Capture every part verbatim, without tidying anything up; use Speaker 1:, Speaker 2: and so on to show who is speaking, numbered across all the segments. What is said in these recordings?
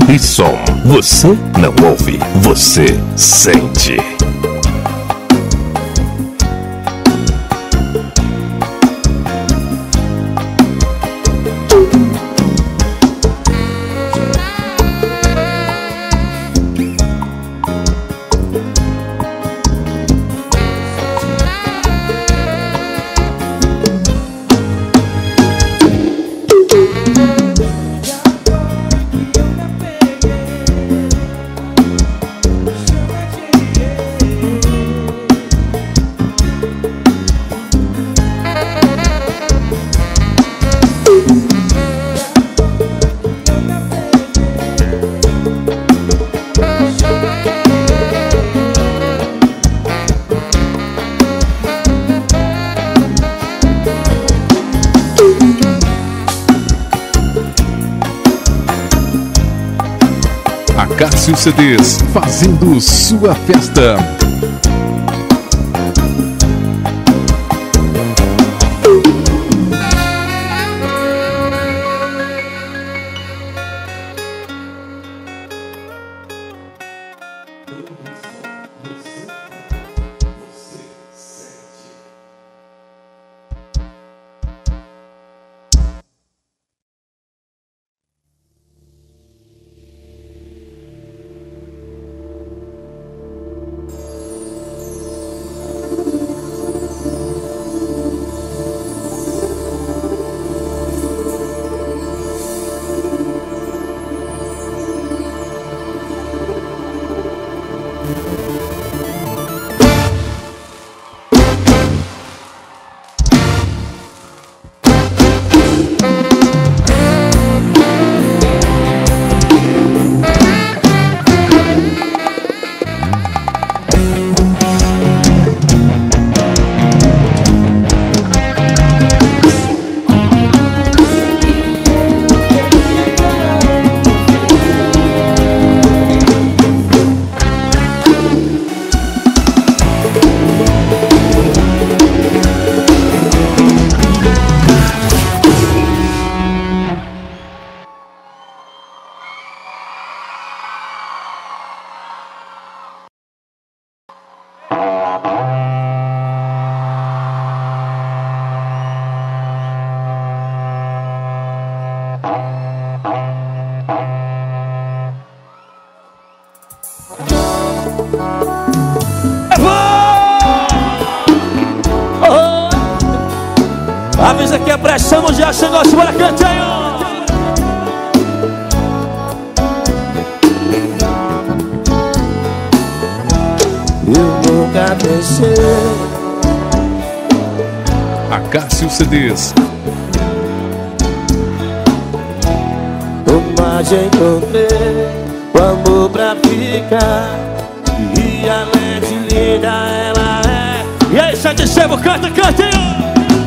Speaker 1: e som. Você não ouve, você sente.
Speaker 2: Cássio C Ds, fazendo sua festa.
Speaker 3: Avisa que a pressão já chegou, bora cantinho.
Speaker 4: Eu nunca pensei.
Speaker 2: A Cássio C Ds.
Speaker 4: Mas encontrei o amor pra ficar. E além de linda ela é.
Speaker 3: E aí, Sete Sebo, canta, cantinho.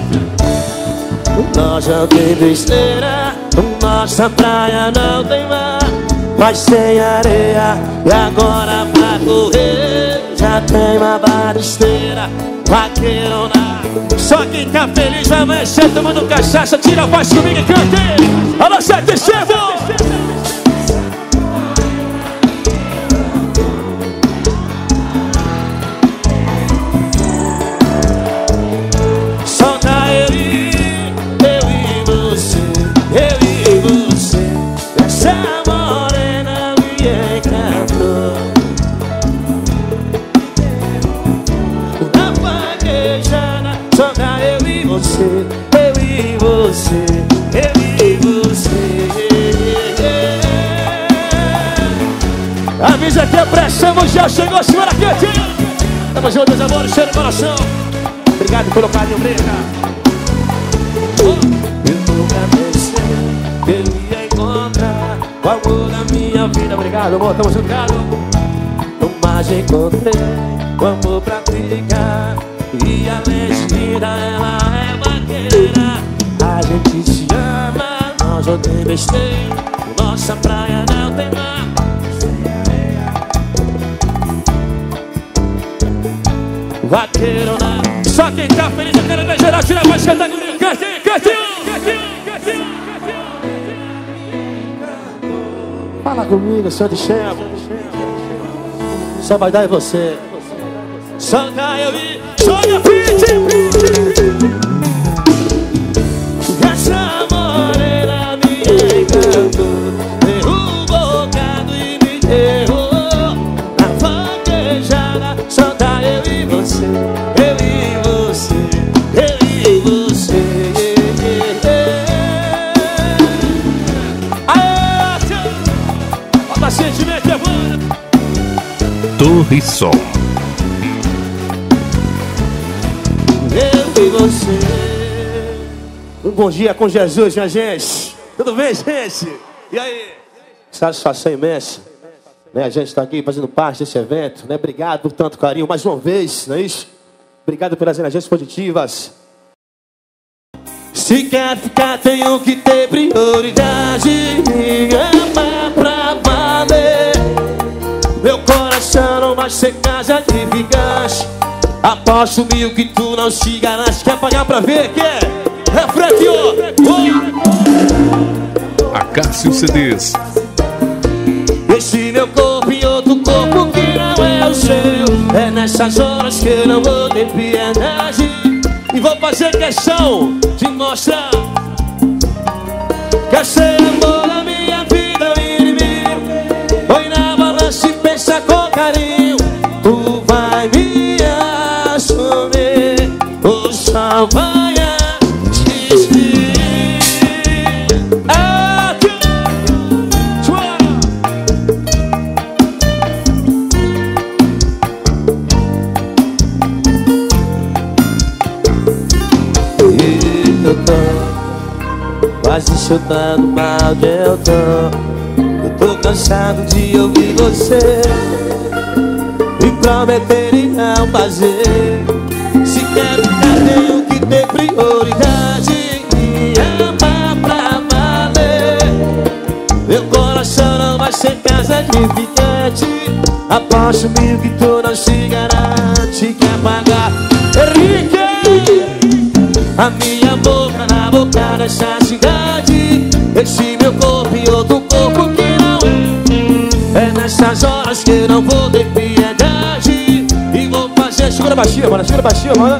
Speaker 4: Nós não tem besteira, nossa praia não tem mar, mas tem areia. E agora pra correr já tem uma baristeira, vaqueirona.
Speaker 3: Só quem tá feliz vai amanhecer tomando cachaça. Tira a voz comigo e cante. Alô, Sete Sebo.
Speaker 4: Eu e você, eu e você.
Speaker 3: Avisa que a pressão já chegou, senhora quietinha. Tamo junto, meus amores, cheiro no coração. Obrigado pelo carinho, briga.
Speaker 4: Eu nunca pensei que eu ia encontrar o amor da minha vida.
Speaker 3: Obrigado, amor, tamo junto, cara.
Speaker 4: Mas encontrei o amor pra ficar. E além de linda, ela é vaqueira. A gente se ama, nós não tem besteira. Nossa praia não tem mar. Vaqueirona.
Speaker 3: Só quem tá feliz, eu quero ver geral. Tira a voz, canta comigo. Cantinho, cantinho, cantinho, cantinho, cantinho. Fala comigo, senhor de chefe. Só vai dar em você. Só dá eu e joga fit. Essa morena me encantou, derrubou o gado e me derrubou. Na vaquejada só dá eu e você. Eu e você, eu e você. Aê, sentimento é bom.
Speaker 1: Torre Som.
Speaker 3: Eu e você. Um bom dia com Jesus, minha gente. Tudo bem, gente? E aí? Satisfação imensa, né? A gente está aqui fazendo parte desse evento, né? Obrigado por tanto carinho mais uma vez, não é isso? Obrigado pelas energias positivas. Se quer ficar, tenho que ter prioridade. Me ama pra valer. Meu coração não vai ser casa de gigante. Aposto mil que tu não se garante. Quer pagar pra ver? Quer? Refletiu!
Speaker 2: Acácio C Ds.
Speaker 3: Esse meu corpo em outro corpo que não é o seu. É nessas horas que eu não vou ter piedade. E vou fazer questão de mostrar que esse amor na minha vida é o inimigo. Põe na balança e pensa com carinho. Tu vai me assumir, o sol vai assistir. Aqui, eu tô quase chutando mal de eu tô. Eu tô cansado de ouvir você me prometer e não fazer. Se quer ficar, tenho que ter prioridade. Me amar pra valer. Meu coração não vai ser casa de ficante. Aposto mil que tu não se garante. Quer pagar, Henrique? A minha boca na boca dessa cidade. Esse meu corpo e outro corpo que não é. É nessas horas que eu não vou ter piedade. E vou fazer... Segura baixinho, mano. Segura baixinho, mano.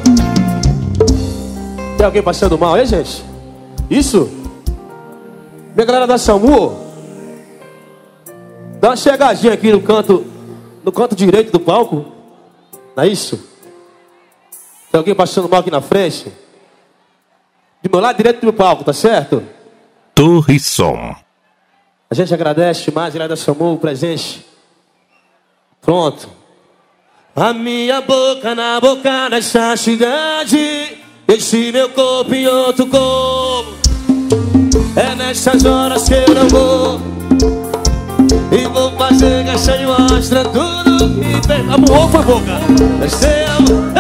Speaker 3: Tem alguém passando mal aí, gente? Isso? Minha galera da SAMU, dá uma chegadinha aqui no canto, no canto direito do palco. Não é isso? Tem alguém passando mal aqui na frente? De meu lado direito do palco, tá certo?
Speaker 1: Torre Som.
Speaker 3: A gente agradece demais, galera da SAMU, o presente. Pronto. A minha boca na boca dessa cidade. Esse meu corpo em outro corpo. É nessas horas que eu não vou. E vou fazer que essa mostra tudo que tem. Amor, foi boca. Você amor.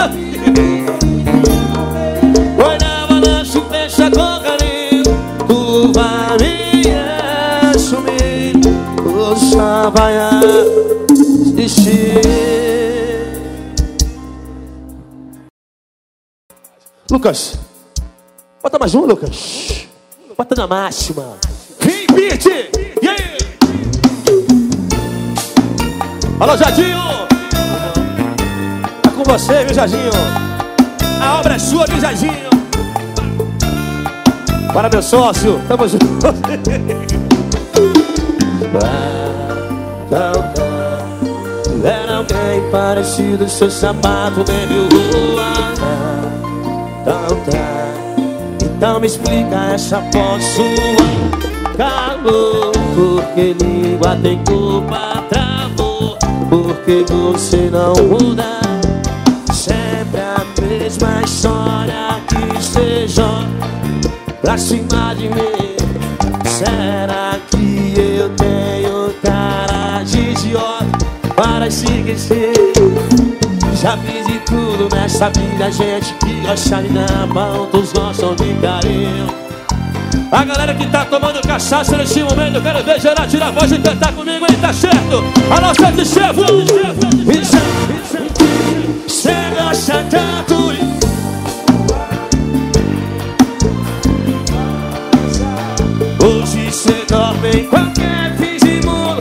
Speaker 3: Põe na balança e fecha com carinho. Tu vai me assumir, o sol vai assistir. Lucas, bota mais um, Lucas. Bota na máxima. Vem, beat! E aí? Alô, Jadinho! Tá com você, meu Jadinho. A obra é sua, meu Jadinho. Para meu sócio, tamo junto. Era alguém parecido, seu sapato deve voar. Então me explica essa voz sua. Calor, porque língua tem culpa, travou. Porque você não muda. Sempre a mesma história que você joga pra cima de mim. Será que eu tenho cara de idiota para se esquecer? Já fiz de tudo nessa vida, gente que gosta de dar mão, todos gostam de carinho. A galera que tá tomando cachaça nesse momento, eu quero ver geral tirar a voz e cantar comigo, hein? Tá certo? A nossa de chefe. Você gosta tanto. Hoje você dorme em qualquer fim de mundo.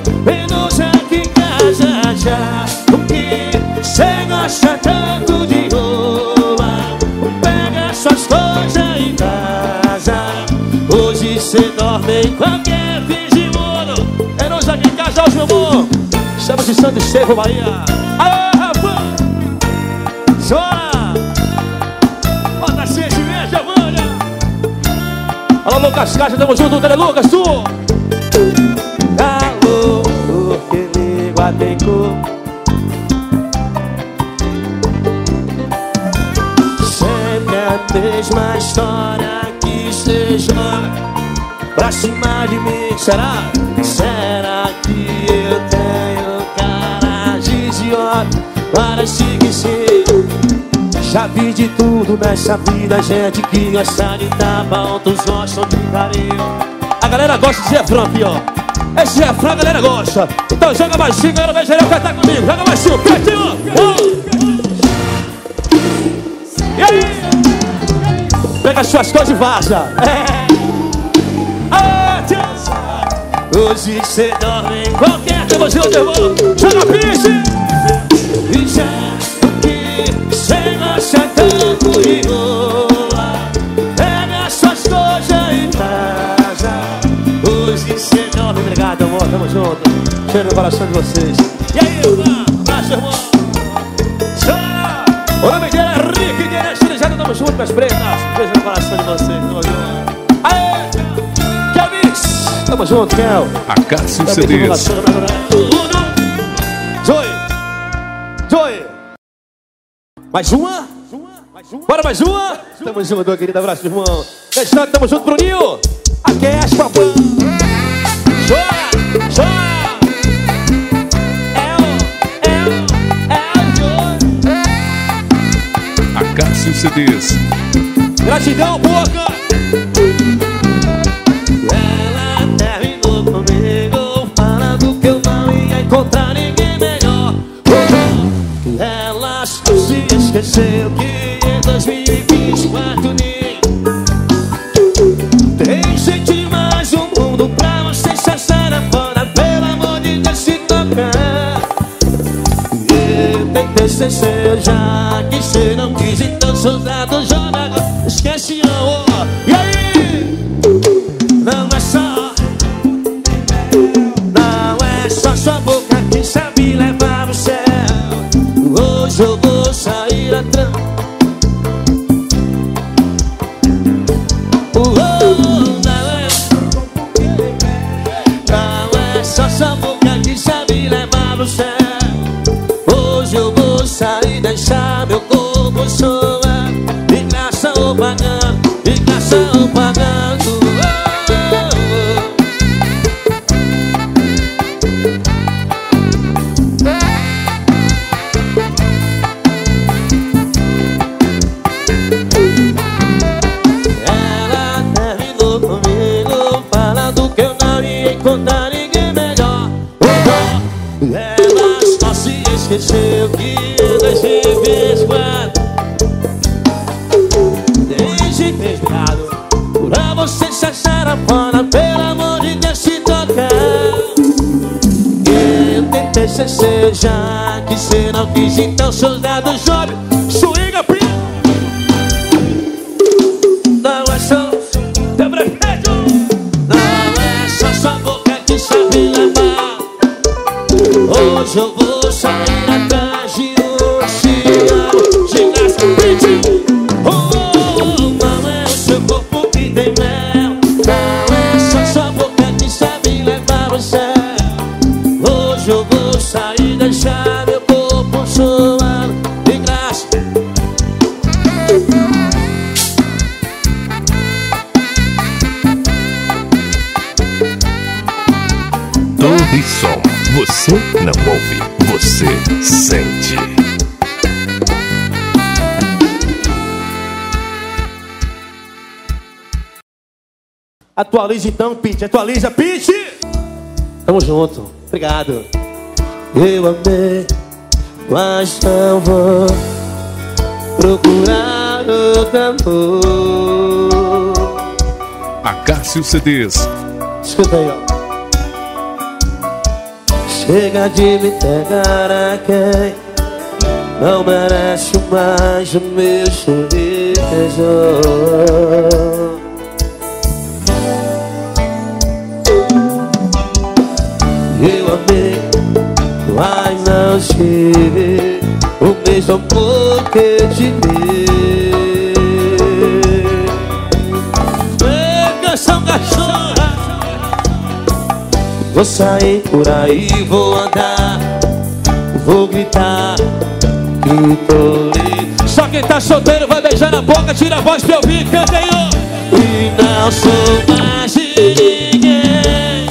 Speaker 3: veja o que cê gosta tanto de rolar. Pega suas coisas em casa. Hoje cê dorme em qualquer fim de mundo. É nós aqui em casa, meu amor. Estamos de Santo Estevão, Bahia. Aê, rapaz! Chora! Bota sentimento, Evânia! Alô, Lucas Caixa, tamo junto, Tele Lucas, tu! Calor, porque língua tem cor. Sempre a mesma história que cê joga pra cima de mim. Será? Será que eu tenho cara de idiota? Parece que sim. Já vi de tudo nessa vida, gente que gosta de tapa, outros gostam de carinho. A galera gosta de refrão aqui, ó. Esse refrão a galera gosta. Então joga baixinho, galera, vai gerar cantar comigo. Joga baixinho, pertinho. E aí? Pega as suas coisas e vaza. É. Hoje cê dorme em qualquer devoção, irmão. Joga piche. E já o que cê gosta tanto de rolar. Pega suas coisas em casa. Hoje cê dorme. Obrigado, amor, tamo junto. Cheiro no coração de vocês. E aí, irmão? Abraço, irmão. Chora. O nome dele é Rick, que é estilizado. Tamo junto com as pretas. Beijo no coração de vocês. Tamo junto. Aê! Tamo junto, Kel.
Speaker 2: Acácio C Ds.
Speaker 3: Joey. Joey. Mais uma? Bora mais uma? Tamo junto, querido. Abraço, irmão. Deixando, tamo junto, Bruninho. Aquece, papai. Chora, chora. É o, é o, é o Joey.
Speaker 2: Acácio C Ds.
Speaker 3: Gratidão, boca. Comigo, falando que eu não ia encontrar ninguém melhor. Ela se esqueceu que em dois mil e vinte e quatro tem gente mais um mundo pra você chachar fora. Pelo amor de Deus, se tocar. Eu tentei ser seu, já que cê não quis, então soldado joga agora. Esquece, ó. E aí? Não é só sua boca que sabe levar no céu. Hoje eu vou sair atrás. Oh, não é, não é só sua boca que sabe levar no céu. Hoje eu vou sair, deixar meu corpo soar. De graça ou pagando, de graça ou pagando. Esqueceu que eu deixei vez quatro. Desde pesado pra você chachar a fora. Pelo amor de Deus, se tocar. Eu tentei ser seu, já que cê não quis, então soldado jogue. Swinga, pri. Não é só teu prefeito. Não é só sua boca que sabe levar. Hoje eu vou sair atrás de oceano. De graça, pitch. Oh, não é o seu corpo que tem mel. Não é só sua boca que sabe levar o céu. Hoje eu vou sair, deixar meu corpo soando. De graça.
Speaker 1: Torre Som. Você não ouve, você sente.
Speaker 3: Atualiza então, Pitch. Atualiza, Pitch. Tamo junto. Obrigado. Eu amei, mas não vou procurar outro amor.
Speaker 2: Acácio C Ds.
Speaker 3: Escuta aí, ó. Chega de me pegar a quem não merece mais o meu sorriso. Eu amei, mas não tive o mesmo amor que te dei. Ei, canção cachorra, vou sair por aí, vou andar, vou gritar que tô lindo.
Speaker 4: Só quem tá solteiro vai beijar na boca, tira a voz pra eu ouvir, canta aí, ó.
Speaker 3: E não sou mais de ninguém,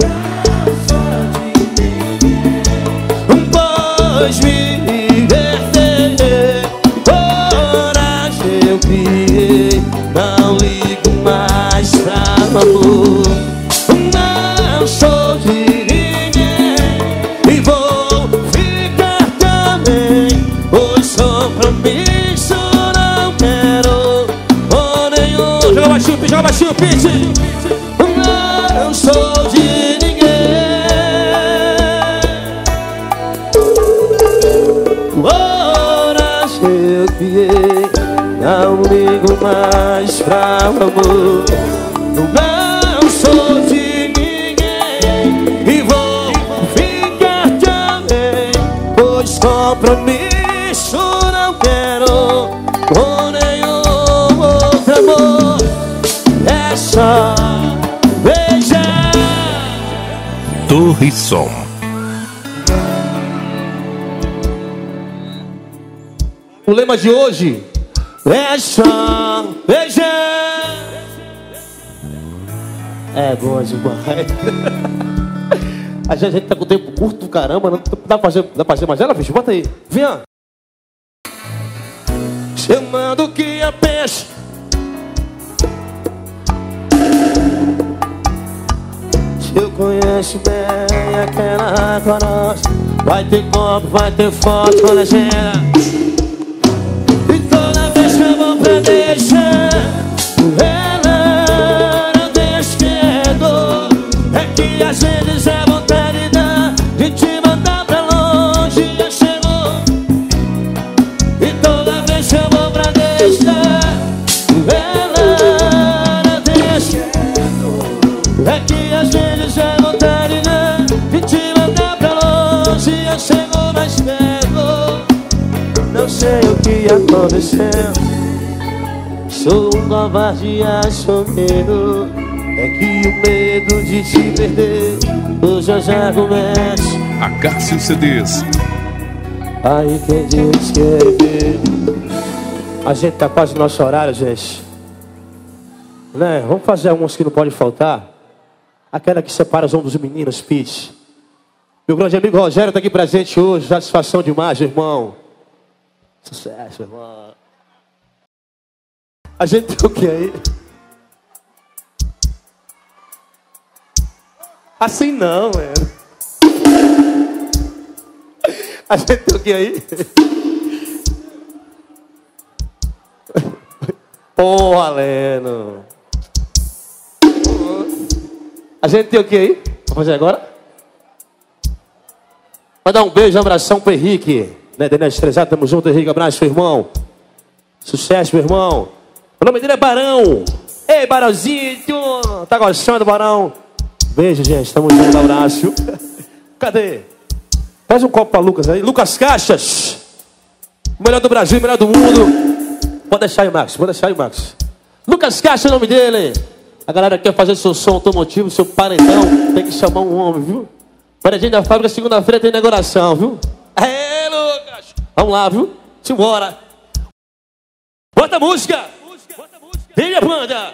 Speaker 3: pois me libertei, coragem eu criei, não ligo mais pra amor. Não sou de ninguém e vou ficar também, pois compromisso não quero ou nenhum.
Speaker 4: Joga baixinho, joga baixinho, pitch.
Speaker 3: Não sou de ninguém, coragem eu criei, não ligo mais pra amor. Não sou de ninguém e vou ficar também, pois compromisso não quero com nenhum outro amor. É só beijar.
Speaker 1: Torre Som.
Speaker 3: O lema de hoje é só beijar. É bom demais. A gente, a gente tá com o tempo curto do caramba. Não dá pra fazer, dá pra fazer mais ela, bicho? Bota aí. Vem, ó. Chamando que é peixe. Se eu conheço bem aquela coroça, vai ter copo, vai ter foto com legenda. E toda vez que eu vou pra deixar ela, não deixa que é dor. É que às vezes é vontade da de te mandar pra longe, já chegou. E toda vez que eu vou pra deixar ela, não deixa que é dor. É que às vezes é vontade da de te mandar pra longe, já chegou mais perto. Não sei o que aconteceu, sou um covarde, acho medo. É que o medo de te perder hoje eu já começo.
Speaker 2: Acácio C Ds.
Speaker 3: Aí quem diz que é ver. A gente tá quase no nosso horário, gente, né? Vamos fazer alguns que não pode faltar. Aquela que separa os homens dos meninos, Pete. Meu grande amigo Rogério tá aqui presente hoje. Satisfação demais, irmão. Sucesso, irmão. A gente tem o que aí? Assim não, mano. A gente tem o que aí? Porra, Leno. A gente tem o que aí? Vamos fazer agora? Mandar um beijo, um abração pro Henrique, né? Daniel Estrezado, tamo junto, Henrique. Abraço, meu irmão. Sucesso, meu irmão. O nome dele é Barão. Ei, Barãozinho, tá gostando, Barão? Beijo, gente, tamo junto, abraço. Cadê? Faz um copo pra Lucas aí. Lucas Caixas. O melhor do Brasil, o melhor do mundo. Pode deixar aí, Max, pode deixar aí, Max. Lucas Caixas é o nome dele. A galera quer fazer seu som automotivo, seu paredão, tem que chamar um homem, viu? Paredinho da fábrica, segunda-feira tem inauguração, viu? Aê, Lucas! Vamos lá, viu? Simbora! Bota a música! Vem, a banda!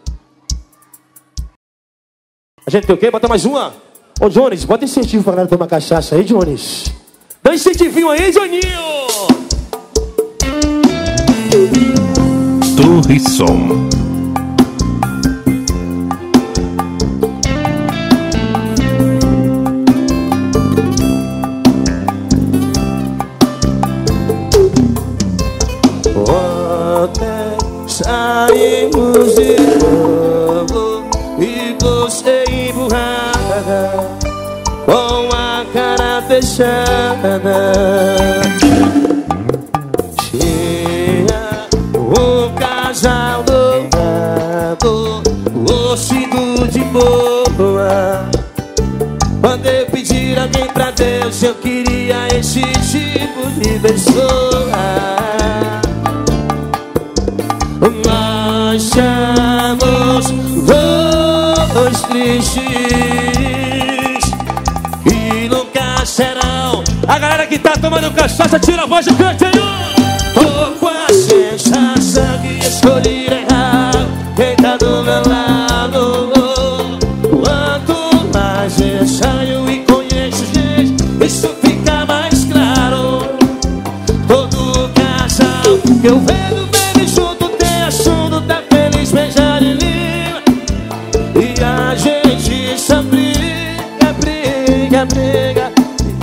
Speaker 3: A gente tem o quê? Bota mais uma. Ô, Jones, bota incentivo pra galera tomar cachaça aí, Jones. Dá um incentivinho aí, Joninho!
Speaker 1: Torre Som.
Speaker 3: Ontem saímos de novo e você empurrada com a cara porta fechada. Tinha o casal dourado, osso de boa. Quando eu pedir alguém pra Deus, eu queria esse tipo de pessoa. Nós somos dois tristes e nunca serão.
Speaker 4: A galera que tá tomando cachaça, tira a voz e canta aí.
Speaker 3: Tô com a sensação que escolhi errado. Quem tá do meu lado, quanto mais eu saio e conheço gente, isso fica mais claro. Todo casal que eu vejo bebe junto tem assunto, tá feliz, beija de língua. E a gente só briga, briga, briga.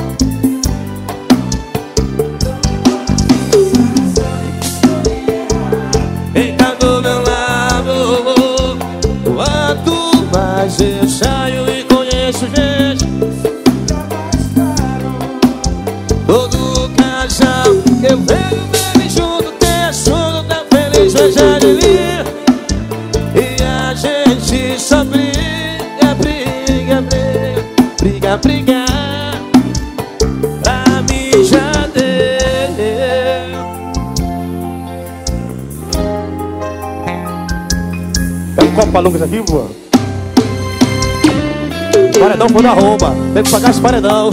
Speaker 3: Quem tá do meu lado, quanto mais eu saio e conheço gente, todo casal que eu vejo bebe junto tem assunto, tá feliz, beija de linha. E a gente só briga, briga, briga, briga, briga. Pra mim já deu.
Speaker 4: Pega um copo pra Lucas aqui, pô. Paredão foi da rouba. Tem que pagar esse paredão.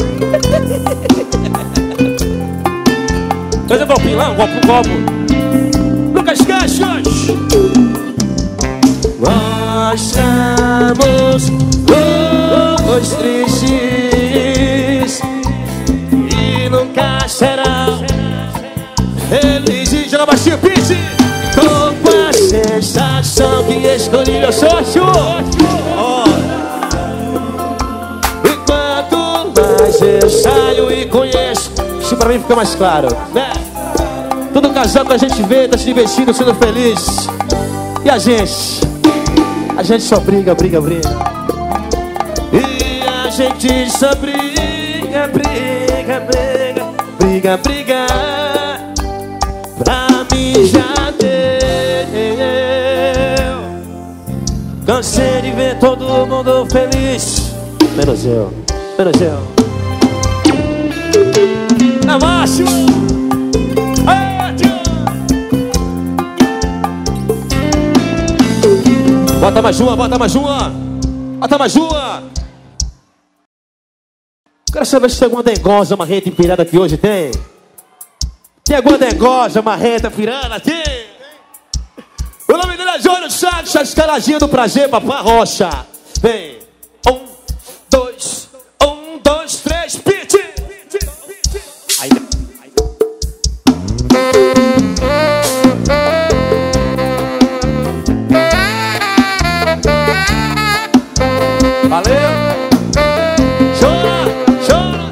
Speaker 4: Faz um copinho lá, um copo, um copo. Lucas Caixas.
Speaker 3: Nós somos dois tristes e nunca serão felizes.
Speaker 4: Joga baixinho, Pete.
Speaker 3: Tô com a sensação que escolhi meu sócio. E quanto mais eu saio e conheço,
Speaker 4: Isso pra mim fica mais claro,
Speaker 3: né?
Speaker 4: todo casal que a gente vê tá se divertindo, sendo feliz. E a gente? A gente só briga, briga, briga.
Speaker 3: E a gente só briga, briga, briga, briga, briga. Pra mim já deu. Cansei de ver todo mundo feliz,
Speaker 4: Menos eu, menos eu.
Speaker 3: na máxima.
Speaker 4: Bota mais uma, bota mais uma. Bota mais uma. Quero saber se tem alguma dengosa, marreta empirada aqui hoje, tem? Tem alguma dengosa, marreta, pirana aqui? O nome dele é Júnior Santos, a escaladinha do prazer, papai Rocha. Vem. Um, dois, um, dois, três, pite. Aí. Valeu. Chora, chora.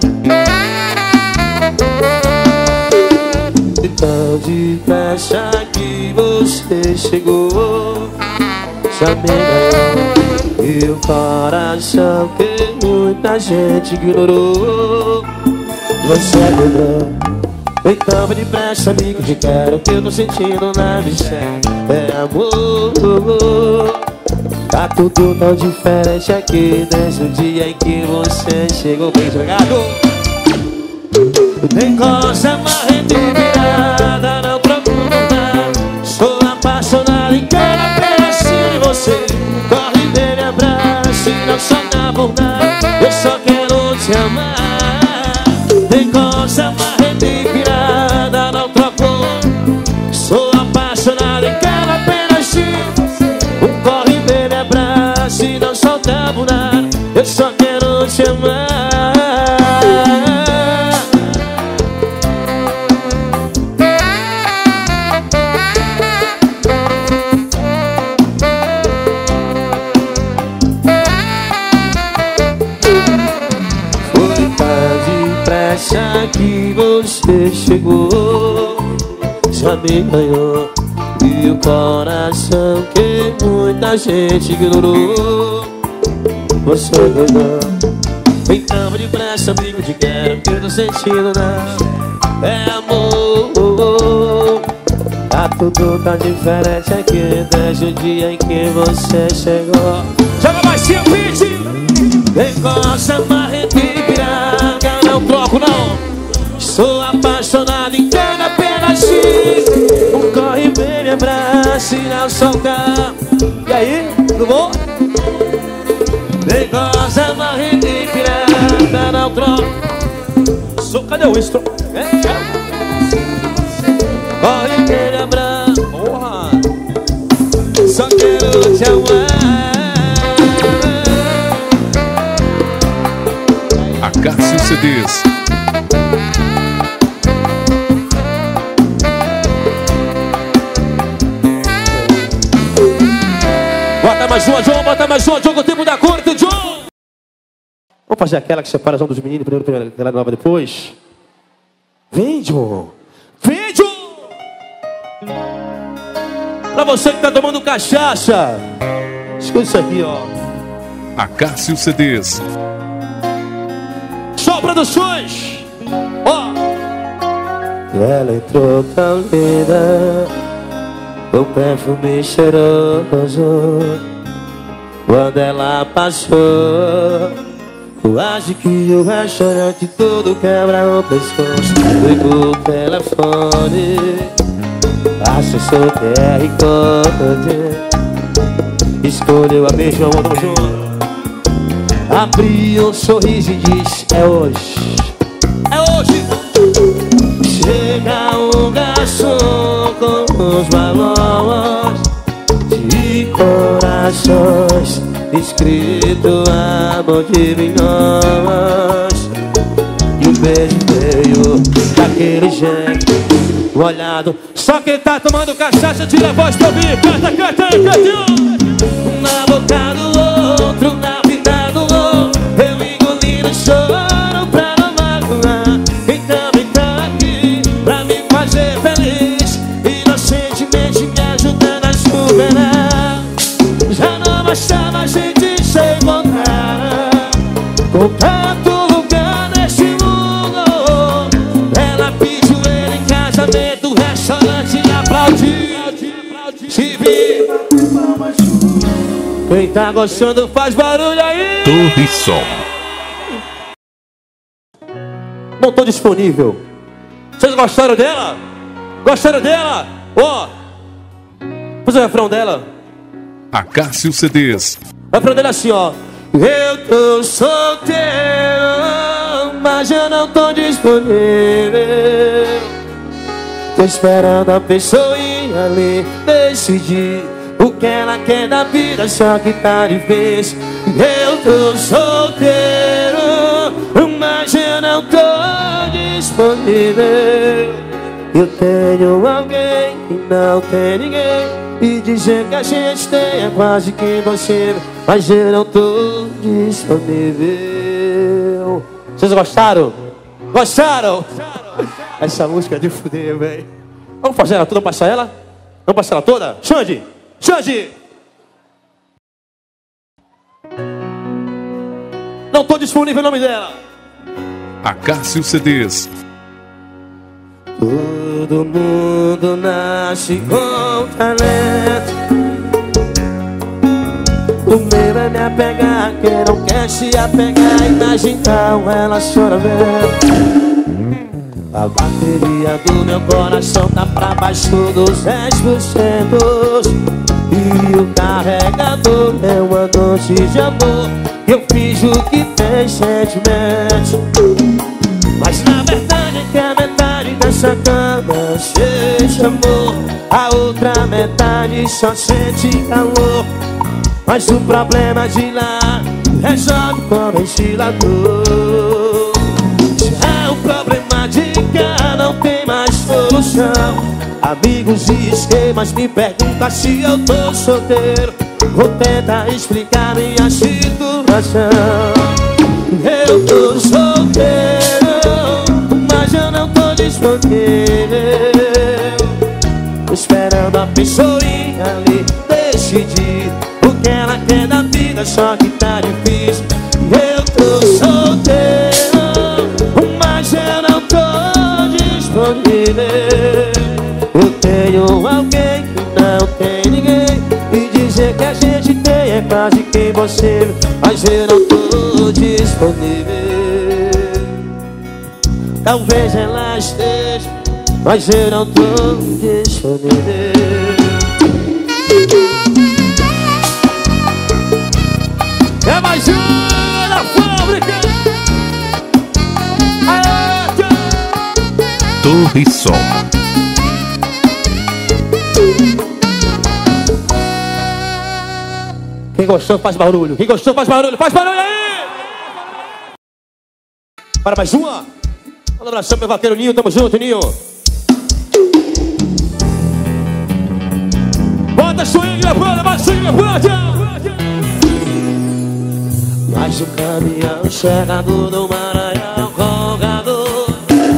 Speaker 3: Tão depressa que você chegou, já me ganhou. E o coração que muita gente ignorou, você lembrou. Então vai depressa, amigo, te quero. Que eu tô sentindo na bicha é amor. Tá tudo tão diferente aqui desde o dia em que você chegou bem jogado. Tem coisa marrenta e virada, não procuro nada. Sou apaixonado em cada pedacinho de você. Corre, vem, me abraça e não solta por nada. Eu só quero te amar. Tem coisa marrenta e virada, não procuro. Sou apaixonado em cada pedacinho. Corre, vem, me abraça e não solta por nada. Eu só quero te amar. Que você chegou, já me ganhou. E o coração que muita gente ignorou, você ganhou. Então depressa, amigo, te quero, que eu tô sentindo não é amor. Tá tudo tão diferente aqui desde o dia em que você chegou.
Speaker 4: Joga mais sim, beat.
Speaker 3: Encosta, marreta e piranga, não troco não. Sou apaixonado em cada pedacinho. Corre bem, me abraça e não solta.
Speaker 4: E aí, tudo bom?
Speaker 3: Encosta, marreta e piranga, não troco.
Speaker 4: Sou, cadê o instro?
Speaker 3: Corre bem, me abraça.
Speaker 4: Porra.
Speaker 3: Só quero te amar.
Speaker 2: Acácio C Ds.
Speaker 4: Bota mais uma, John, bota mais uma, John, o tempo da corte, John.
Speaker 3: Vamos fazer aquela que separa as ondas dos meninos, primeiro, aquela nova depois. Vem, John.
Speaker 4: Vem, John. Pra você que tá tomando cachaça,
Speaker 3: Escuta isso aqui, ó.
Speaker 2: Acácio C Ds.
Speaker 4: Show Produções. Ó.
Speaker 3: Ela entrou tão linda, com perfume cheiroso. Quando ela passou, quase que o restaurante todo quebra o pescoço. Ligou o telefone, acessou o Q R Code, escolheu a mesma outra junto. Abriu um sorriso e disse: é hoje,
Speaker 4: É hoje.
Speaker 3: chega um garçom com os balões de corações, escrito amor de milhões. E o beijo veio daquele jeito, molhado.
Speaker 4: Só quem tá tomando cachaça, tira a voz pra mim. Canta, canta, canta.
Speaker 3: Na boca do outro, na vida do outro, eu engoli no choro pra não magoar. Então vem cá aqui pra me fazer feliz, inocentemente me ajudando a superar. Já não bastava a gente se encontrar com tanto lugar nesse mundo. Ela pediu ele em casamento, o restaurante e aplaudiu. Se vi. Quem tá gostando faz barulho aí.
Speaker 1: Torre Som.
Speaker 3: Não tô disponível.
Speaker 4: Vocês gostaram dela? Gostaram dela? Ó. Faz o refrão dela.
Speaker 2: Acácio C Ds.
Speaker 3: O refrão dela é assim, ó. Eu tô solteiro, mas eu não tô disponível. Tô esperando a pessoinha ali decidir o que ela quer da vida, só que tá difícil. Eu tô solteiro, mas eu não tô disponível. Eu tenho alguém e não tem ninguém, e dizer que a gente tem é quase que impossível, mas eu não tô disponível. Vocês gostaram? Gostaram? Essa música é de fuder, velho. Vamos fazer ela toda, passar ela? Vamos passar ela toda? Xande! Xande! Não tô disponível o nome dela.
Speaker 2: Acácio C Ds.
Speaker 3: Todo mundo nasce com talento. O meu é me apegar, quem não quer se apegar, imaginar ela chora vendo. A bateria do meu coração tá pra baixo dos dez por cento, e o carregador é uma doce de amor. Eu finjo que tem sentimentos, mas na verdade é que a metade dessa cama sente amor, a outra metade só sente calor. Mas o problema de lá resolve com ventilador. Já o problema de cá não tem mais solução. Amigos e esquemas me perguntam se eu tô solteiro. Vou tentar explicar minha situação. Eu tô solteiro, mas eu não tô disponível. Tô esperando a pessoinha ali decidir o que ela quer da vida, só que tá difícil. Eu tô solteiro, mensagem que você, mas eu não tô disponível. Talvez ela esteja, mas eu não tô disponível. É mais uma da fábrica.
Speaker 1: Torre Som.
Speaker 3: Quem gostou faz barulho. Quem gostou faz barulho. Faz barulho aí. Para mais uma. Um abração meu vaqueiro Ninho. Tamo junto, Ninho. Bota swing na banda. Bota swing na banda. Mais um caminhão chegando do Maranhão Colgador.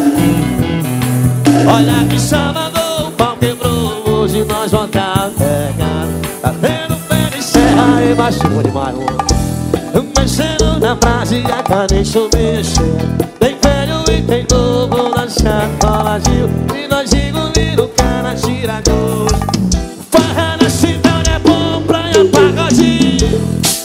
Speaker 3: Olha que Salvador, o pau quebrou. Hoje nós vamos tá pegando. Tá vendo pé de serra e baixou de maio. Mexendo na frase a cadência mexendo. Tem velho e tem novo na sacola Gil. E nós engolindo o cara tira gosto. Farra na cidade é bom, praia pagodinho.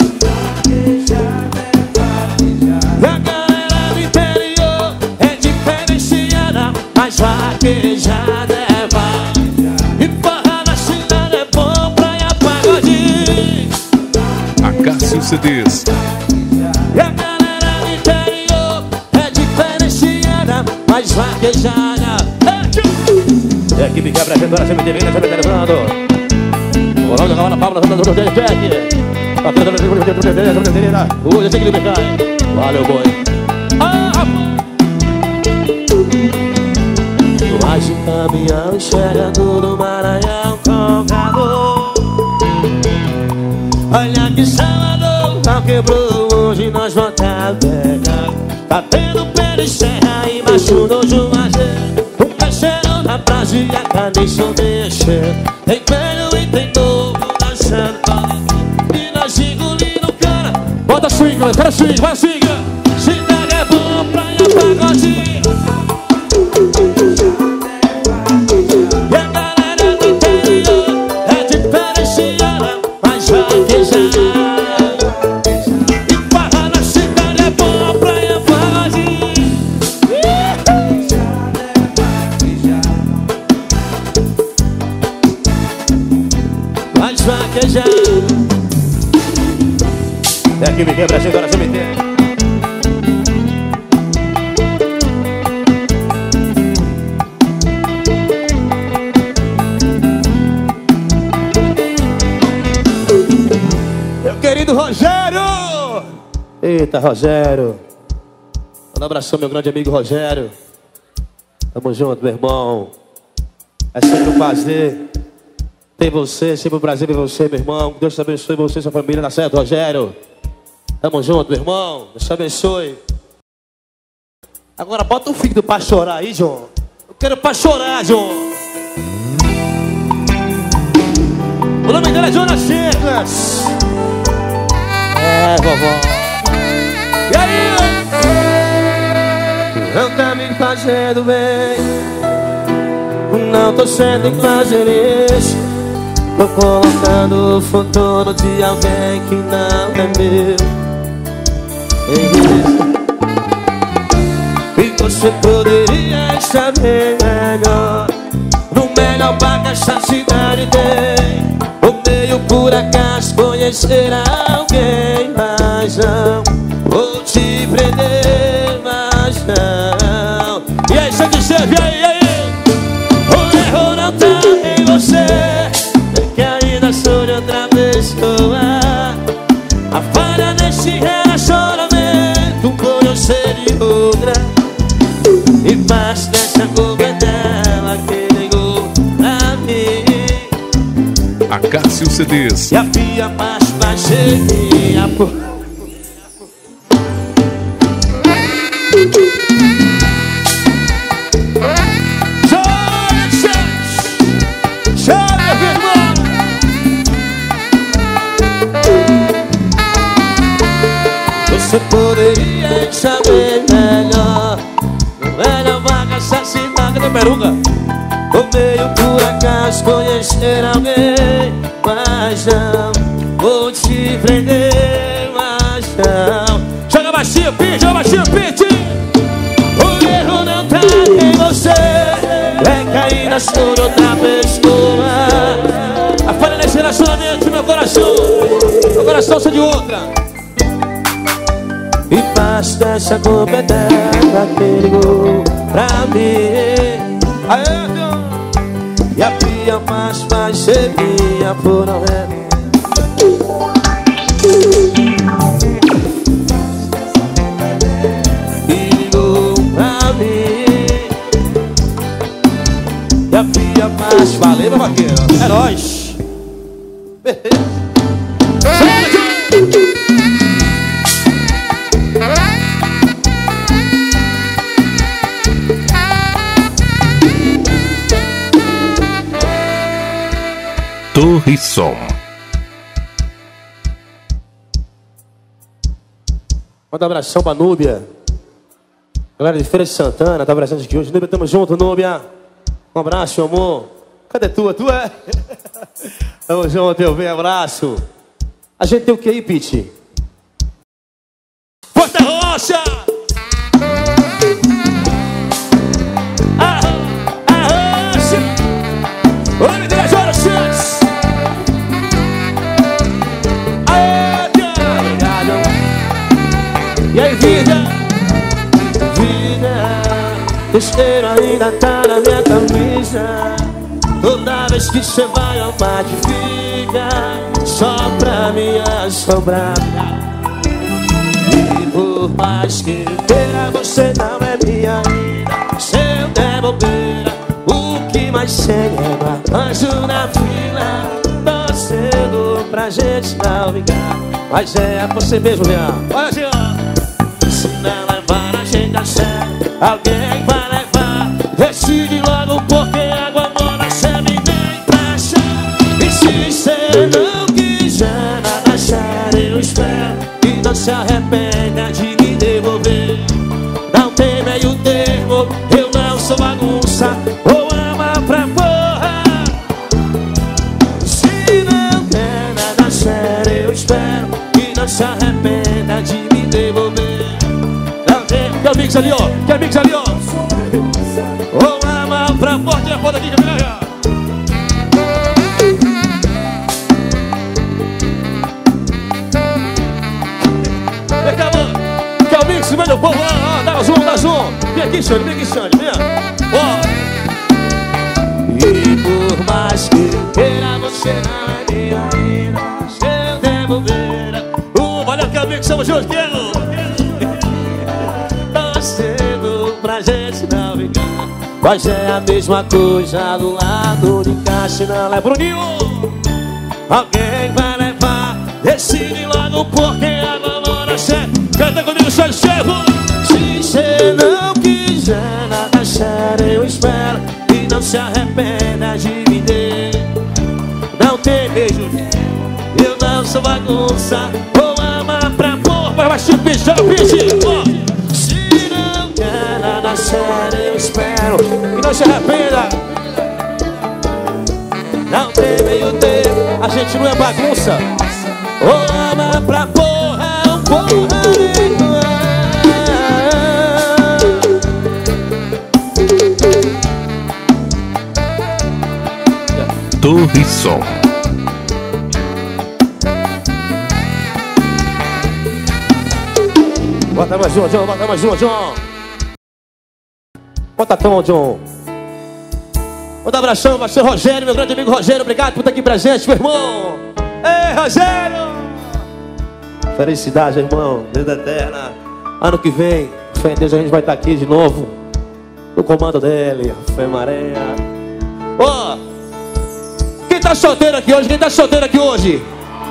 Speaker 3: E a galera do interior é diferenciada, mas vaquejada é vai. E farra na cidade é bom, praia pagodinho.
Speaker 2: Acácio C Ds.
Speaker 3: E a galera do interior é diferenciada, mas vaquejada é que me quebra a gente, você me devina, você me telefonando. Vou lá jogar na palma, na zona do Jack. Hoje eu sei que ele me cai. Valeu, boi. Mais um caminhão chegando no Maranhão Colgador. Olha que Salvador, tá quebrou. Hoje nós vamos tá pegando. Tá tendo pé de serra e macho no Juazeiro. O peixeiro na praça e a cadência mexendo. Tem velho e tem novo dançando. E nós engolindo o cara. Bota swing, galera, cara swing, vai swing. Cidade é bom, praia pagodinho. E a galera do interior é diferenciada, mas vaquejada. E farra na cidade é bom, praia pagodinho. Mas vaquejada é que me quebra, agora você me tem. Meu querido Rogério! Eita, Rogério! Um abração, meu grande amigo Rogério. Tamo junto, meu irmão. É sempre um prazer ter você, sempre um prazer ver você, meu irmão. Deus te abençoe, você e sua família, na certo, Rogério. Tamo junto, meu irmão. Deus te abençoe. Agora bota o filho pra chorar aí, João. Eu quero pra chorar, João. O nome dele é Jonas Chiclas. É, vovó. E aí? Não tá me fazendo bem. Não tô sendo infeliz. Tô colocando o futuro de alguém que não é meu. E você poderia saber melhor. No melhor bar que essa cidade tem. Ou meio por acaso conhecer alguém. Mas não vou te prender, mas não. E aí, você serve, e aí, e aí? O erro não tá em você, é que ainda sou de outra pessoa. A falha desse relacionamento foi eu ser de outra. E parte dessa culpa é dela que ligou pra mim.
Speaker 2: Acácio C Ds.
Speaker 3: E a via mais baixinha por... Você poderia saber melhor. Melhor vaga assassinada da peruca. Ou meio por acaso conhecer alguém. Mas não vou te prender, mas não.
Speaker 4: Joga baixinho, Pete, joga baixinho, Pete.
Speaker 3: O erro não tá em você, é cair na sua de outra pessoa.
Speaker 4: A falha nesse relacionamento, meu coração. Meu coração só de outra.
Speaker 3: E basta essa culpa é dela que ligou pra mim.
Speaker 4: Aê,
Speaker 3: e a pia mais vai ser minha por não é. E ligou pra mim. E a pia mais
Speaker 4: valeu, meu vaqueiro. É nóis.
Speaker 1: Torre Som.
Speaker 3: Manda um abração pra Núbia. Galera de Feira de Santana, tá abraçando aqui hoje. Núbia, tamo junto, Núbia. Um abraço, meu amor. Cadê tu? Tu é? Tamo junto, eu venho, abraço. A gente tem o que aí, Pete?
Speaker 4: Porta Rocha! A, a Rocha! Olha de as horas chantes! Aê, cara!
Speaker 3: E aí, vida? Vida, besteira ainda tá na minha camisa. Toda vez que você vai ao mate fica só pra me assombrar. E por mais que eu queira, você não é minha ainda. Se eu der bobeira, o que mais sei é anjo na fila, torcendo pra gente não ligar. Mas é você mesmo, Leão.
Speaker 4: Olha assim, ó.
Speaker 3: Se não levar a gente a sério, alguém vai levar. Decide logo porque água mora, cê me vem pra achar. E se cê não quiser nada sério, eu espero e não se arrependa de me devolver. Não tem meio termo, eu não sou bagunça ou ama pra porra. Se não quer nada sério, eu espero e não se arrependa de me devolver. Não tem.
Speaker 4: Quer amigos ali, ó. Quer amigos ali, ó.
Speaker 3: Ou ama pra porra.
Speaker 4: Pode ir a foto aqui, Camila. Vem cá, mano. Quer amigos, vem meu povo lá, ó. Dá zoom, dá zoom. Vem aqui, Xande, vem aqui, Xande. Vem, ó.
Speaker 3: E por mais que eu queira, você não é minha ainda. Se eu devolver
Speaker 4: Uh, valeu, que amigos, somos juntos, quero.
Speaker 3: torcendo pra gente não ligar. Mas é a mesma coisa do lado de cá. Se não é Bruninho, alguém vai levar. Decide logo porque água mora certo.
Speaker 4: Canta comigo, Xande, chevo.
Speaker 3: Se cê não quiser nada sério, eu espero e não se arrependa de me ter. Não tem beijo, eu não sou bagunça ou ama pra porra.
Speaker 4: Vai baixinho, bicho, joga o bicho.
Speaker 3: Se não quer nada sério, eu espero e não se arrependa. Não tem meio termo, a gente não é bagunça ou ama pra porra, ou porra nenhuma.
Speaker 1: Torre Som.
Speaker 3: Bota mais um, John, bota mais um, John. Bota tom, John. Manda um abração, pastor Rogério, meu grande amigo Rogério. Obrigado por estar aqui presente, meu irmão. Ei, Rogério! Felicidade, irmão. Deus eterna. Ano que vem, fé em Deus, a gente vai estar aqui de novo. No comando dele, fé Maria. Ó, oh, quem tá solteiro aqui hoje? Quem tá solteiro aqui hoje?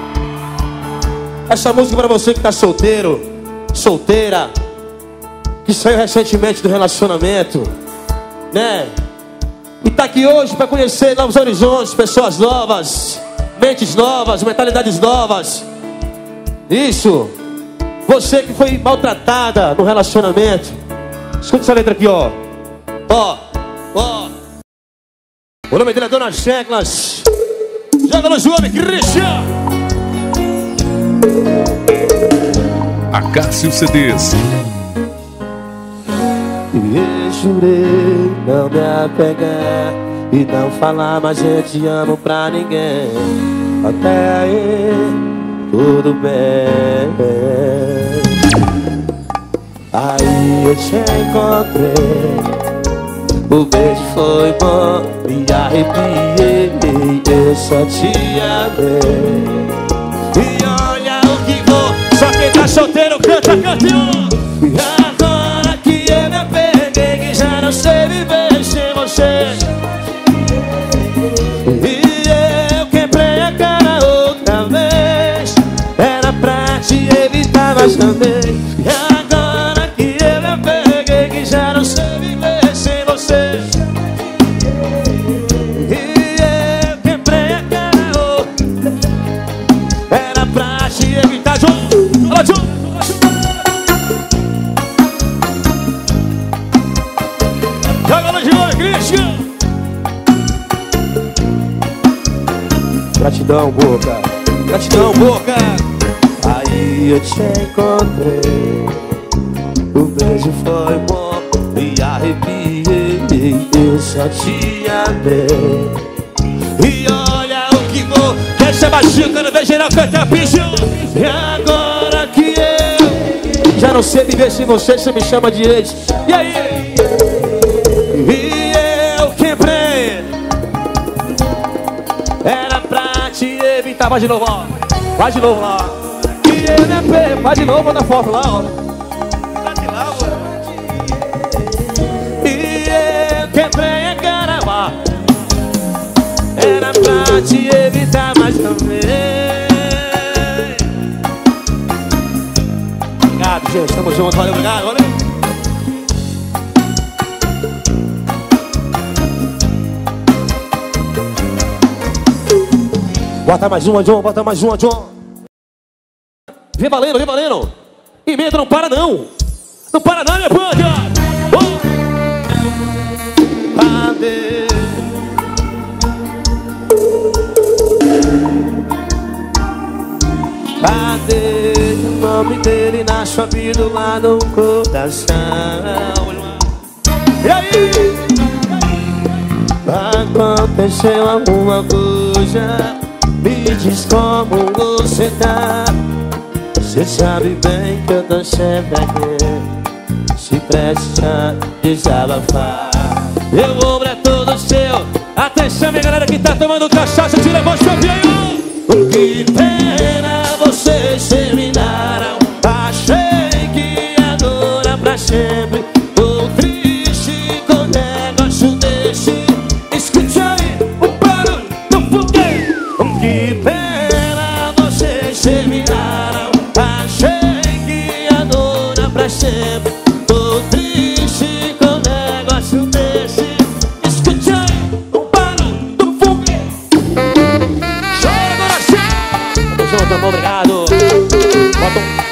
Speaker 3: Essa música pra você que tá solteiro, solteira, que saiu recentemente do relacionamento, né? E tá aqui hoje para conhecer novos horizontes, pessoas novas, mentes novas, mentalidades novas. Isso. Você que foi maltratada no relacionamento, escuta essa letra aqui, ó. Ó, ó. O nome dele é Dona Checlas. Joga no João, Christian.
Speaker 2: Acácio C Ds.
Speaker 3: E jurei não me apegar e não falar mais eu te amo pra ninguém. Até aí, tudo bem. Aí eu te encontrei, o beijo foi bom, me arrepiei, eu só te amei. E olha o que vou, só quem tá solteiro canta, canta. E agora que eu me apeguei, que já não sei viver sem você. E eu quebrei a cara outra vez, era pra te evitar, mas também. E agora que eu me apeguei, que já não sei viver sem você. E eu quebrei a cara outra, era pra te evitar. Olha, Ju! Joga de olho, Cristian! Gratidão, boca. Gratidão, boca. Aí eu te encontrei, o beijo foi bom, me arrepiei, eu só te amei. E olha o que vou, deixa baixinho quando vem geral cantar bicho. E agora que eu já não sei viver sem você, você me chama de ex. E aí? E eu quebrei, era pra te evitar. Vai de novo, ó. Vai de novo lá. E eu me apeguei, vai de novo, manda foto lá, ó. Vai de lá, ó. E eu quebrei a cara, ó. Era pra te evitar, mas também. Obrigado, gente, tamo junto, valeu, obrigado, valeu. Bota mais uma, John, bota mais uma, John. Vem valendo, vem valendo. E medo não para não. Não para não, minha banda. Oh. Cadê? Cadê o nome dele na sua vida lá no coração? E aí? Aconteceu alguma coisa? Me diz como você tá. Você sabe bem que eu tô sempre aqui, se precisa desabafar. Meu ombro é todo seu. Atenção, minha galera que tá tomando cachaça, te levanta o avião. Que pena vocês terminaram. Achei que agora pra sempre. Tô triste com negócio desse. Escute aí o barulho do foguete. Que pena vocês terminaram. Achei que agora pra sempre. Tô triste com negócio desse. Escute aí o barulho do foguete. Chega, Brasil! Tamo junto, amor, obrigado. Bota um...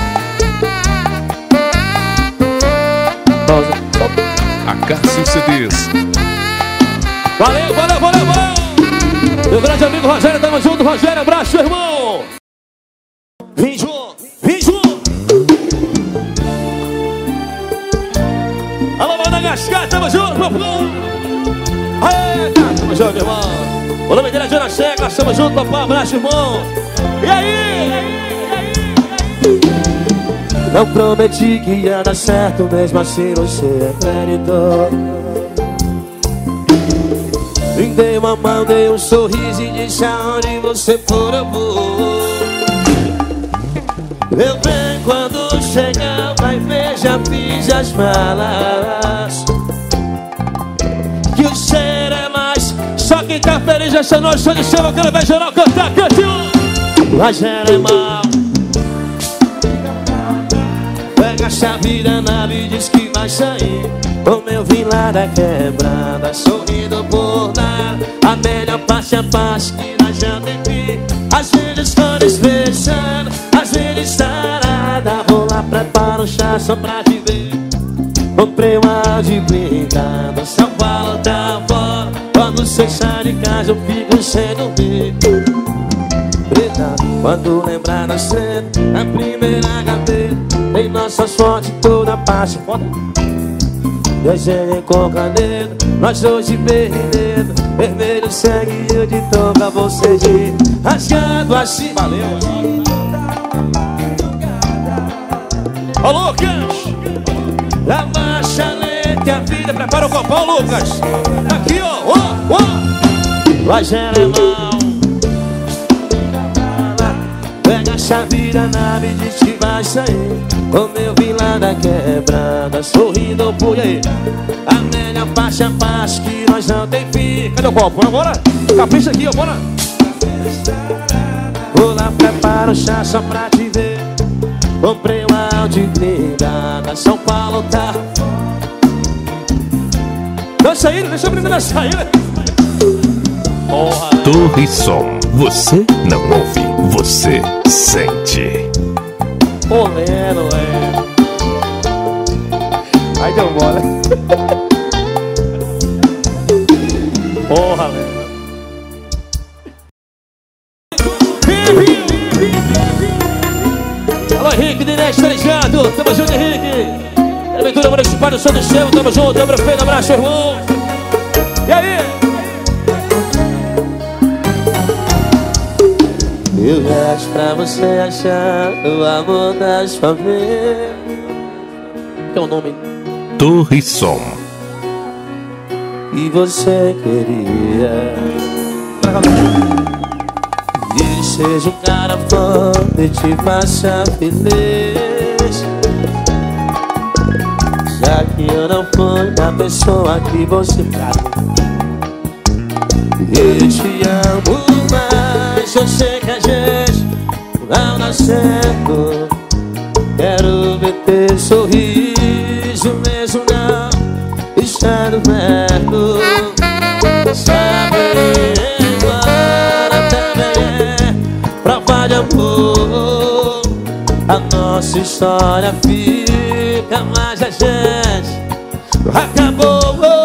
Speaker 2: Acácio C Ds.
Speaker 3: Valeu, valeu, valeu, valeu! Meu grande amigo Rogério, tamo junto, Rogério, abraço, irmão! Vem, João, vem, João! Alô, manda gascar, tamo junto, meu povo! Eita, tamo junto, irmão! O nome dele é Jonas Checa, tamo junto, papai, abraço, irmão! E aí? E aí? E aí? E aí? Não prometi que ia dar certo, mesmo assim você acreditou. Me dei uma mão, dei um sorriso e disse aonde você for eu vou. Meu bem, quando chegar vai ver, já fiz as malas. Que o cheiro é mais, só quem tá feliz essa noite, só de chama, quero ver geral cantar, cantinho. Mas era mal. Pega a chave da nave e diz que vai sair. Como eu vim lá da quebrada, sorrindo por nada. A melhor parte é a parte que nós já vivi. Às vezes flores fechando, às vezes sarada. Vou lá, preparo um chá só pra te ver. Comprei uma de blindada, São Paulo tá fora. Quando você sai de casa eu fico sem dormir. Preta, Quando lembrar da cena, na primeira gaveta, tem nossas fotos em toda parte. Foda. Desenhei com caneta, nós dois de berrineiro, vermelho sangue e eu de toca, você de rasgando assim.
Speaker 4: Valeu. Ô Lucas, a marcha lenta e a vida. Prepara o copão, Lucas. Aqui, ó, ó, ó.
Speaker 3: Vai gelemão, pega a chave da nave e diz que vai sair. Como eu vi lá da quebrada, sorrindo por aí. A melhor parte é a parte que nós não tem fim.
Speaker 4: Cadê o copo? Bora, capricha aqui, ó, bora.
Speaker 3: Vou lá, prepara o chá só pra te ver. Comprei uma Audi blindada, São Paulo tá.
Speaker 4: Deixa aí, deixa a menina sair, né?
Speaker 3: Porra.
Speaker 1: Torre Som. Você não ouve, você sente.
Speaker 3: Ô, Leno, é. Aí deu bola. Porra, velho.
Speaker 4: Alô, Henrique, Dinete, tá ligado? Tamo junto, Henrique. Prefeitura Municipal do São do Céu, tamo junto, tamo prefeito, abraço, irmão. E aí?
Speaker 3: Eu gasto pra você achar o amor da sua vida.
Speaker 4: Tem um nome.
Speaker 1: Torre Som.
Speaker 3: E você queria que seja um cara foda e te faça feliz. Já que eu não fui a pessoa que você quer. Eu te amo, mas eu sei que a gente não dá certo. Quero ver teu sorriso mesmo não estando perto. Sabe, agora também é prova de amor. A nossa história fica, mas a gente acabou.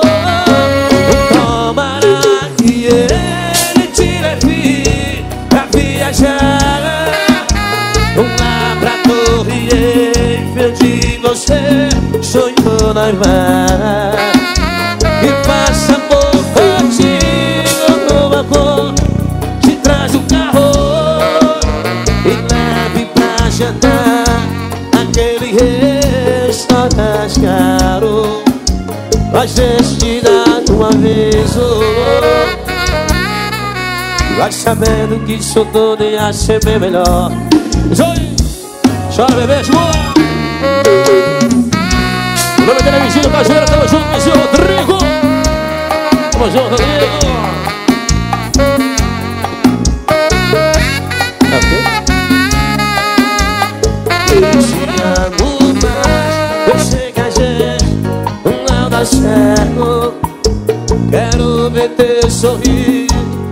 Speaker 3: Tomara que ele te leve pra viajar lá pra Torre Eiffel, de você sonhou noivar. E faça amor contigo numa cor de trás do carro e leve pra jantar aquele restaurante caro. Mas deixa te dar um aviso. Vai sabendo que isso tudo ia ser bem melhor.
Speaker 4: Joy! Chora, bebê, chegou! O nome dele é Vizinho Cajueira, tamo junto, Vizinho Rodrigo! Tamo junto, Rodrigo!
Speaker 3: Eu te amo, mas eu sei que a gente não dá certo. Quero ver teu sorriso.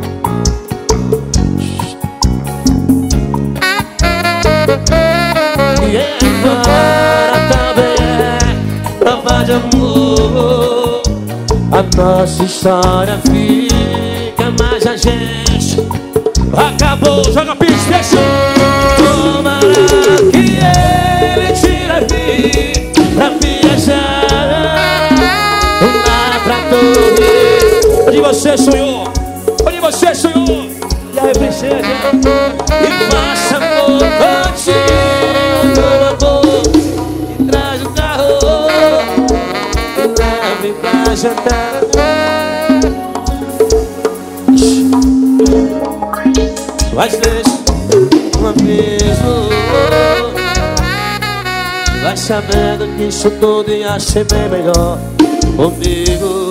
Speaker 3: E agora também é prova de amor. A nossa história fica, mas a gente
Speaker 4: Acabou, joga pista, fechou!
Speaker 3: tomara que ele te leve pra viajar lá pra Torre.
Speaker 4: Onde você sonhou? Onde você sonhou?
Speaker 3: E aí, princesa? E faça amor contigo numa boa e traz o carro e leve pra jantar. Mas deixa um aviso. Vai sabendo que isso tudo ia ser bem melhor comigo.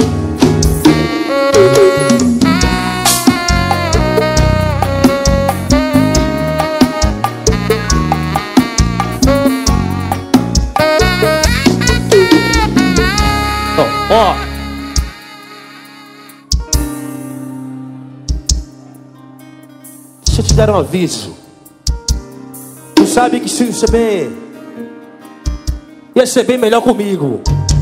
Speaker 4: Ó, ó.
Speaker 3: Deixa eu te dar um aviso. Tu sabe que se isso é bem, ia ser bem melhor comigo.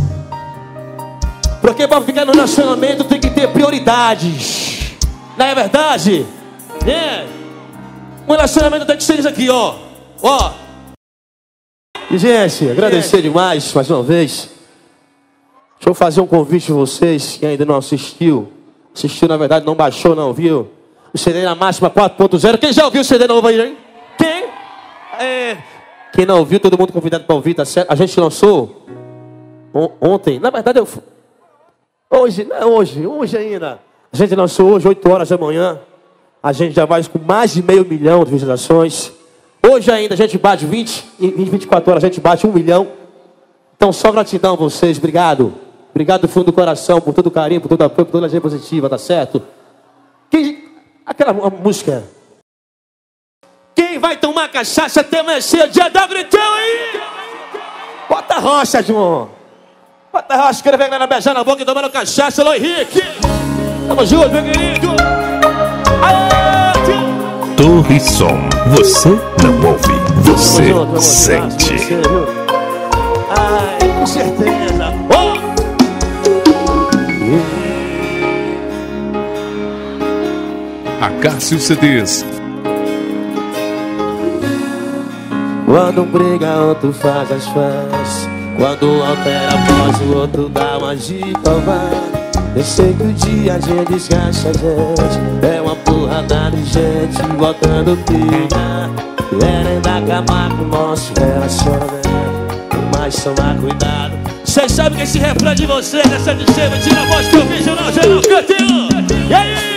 Speaker 3: Porque pra ficar no relacionamento tem que ter prioridades. Não é verdade? É. Um relacionamento tem que ser isso aqui, ó. Ó. E, gente, agradecer demais mais uma vez. Deixa eu fazer um convite a vocês que ainda não assistiu. Assistiu, na verdade, não baixou, não, viu? O C D na máxima quatro ponto zero. Quem já ouviu o C D novo aí, hein? Quem? É... Quem não ouviu, todo mundo convidado para ouvir, tá certo? A gente lançou on ontem. Na verdade, eu... Hoje, não é hoje, hoje ainda. A gente lançou hoje, oito horas da manhã. A gente já vai com mais de meio milhão de visualizações. Hoje ainda a gente bate vinte, em vinte e quatro horas a gente bate um milhão. Então só gratidão a vocês, obrigado. Obrigado do fundo do coração, por todo o carinho, por todo o apoio, por toda a gente positiva, tá certo? Quem... Aquela música. Quem vai tomar cachaça até amanhecer, dia da gritão aí? Bota a rocha, João. Bota a rocha, quero ver a galera beijar na boca e tomando cachaça, Alô Henrique. Tamo junto, meu querido.
Speaker 1: Torre Som, você não ouve, você
Speaker 3: junto,
Speaker 1: sente.
Speaker 3: Você, ai, com certeza. Oh!
Speaker 2: Acácio C Ds.
Speaker 3: Quando um briga, outro faz as fãs. Quando um altera a voz, o outro dá uma de covar. Eu sei que o dia a gente desgasta a gente. É uma porrada de gente botando pilha. Querendo acabar com o nosso relacionamento. Mas tomar cuidado. Vocês sabem que esse refrão de vocês, essa de cima, tira a voz que eu vejo não, geral, cantinho. E aí?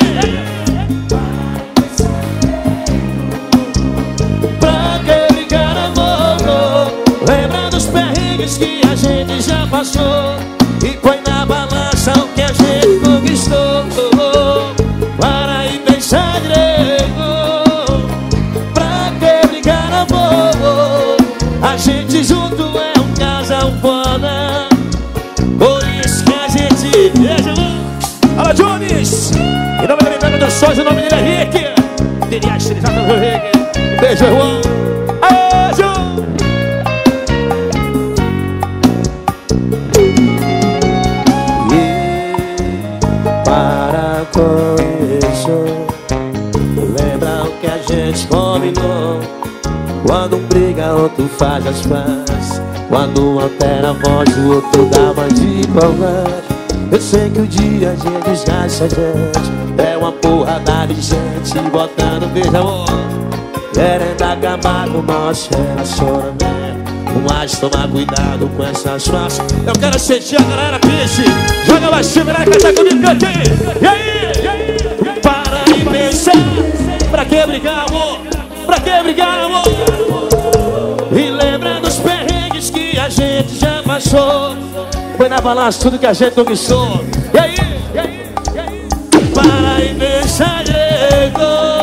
Speaker 3: Pra que brigar, amor? Lembra dos perrengues que a gente já passou. E põe na balança o que a gente conquistou. Para e pensar direito. Pra que brigar, amor? A gente junto é um casal foda. Por isso que a gente beijo. Fala, Jones! Em nome da Limpeza dos Sonhos, o nome dele é Rick. Teria estilizado no Rick. Beijo, irmão. Aê, João! Para com isso. Lembra o que a gente combinou. Quando um briga, outro faz as pazes. Quando um altera a voz, o outro dá uma de covarde. Eu sei que o dia a gente desgasta a gente. É uma porrada de gente botando beijo, amor. Querendo acabar com o nosso relacionamento. Mas tomar cuidado com essas faces. Eu quero sentir a galera piche. Joga baixinho, galera, canta comigo, cante aí. E aí? E aí? Para e pensar. Pra que brigar, amor? Pra que brigar, amor? E lembra dos perrengues que a gente já passou. Foi na balança tudo que a gente conquistou. E aí? E aí? E aí? Para e pensar direito.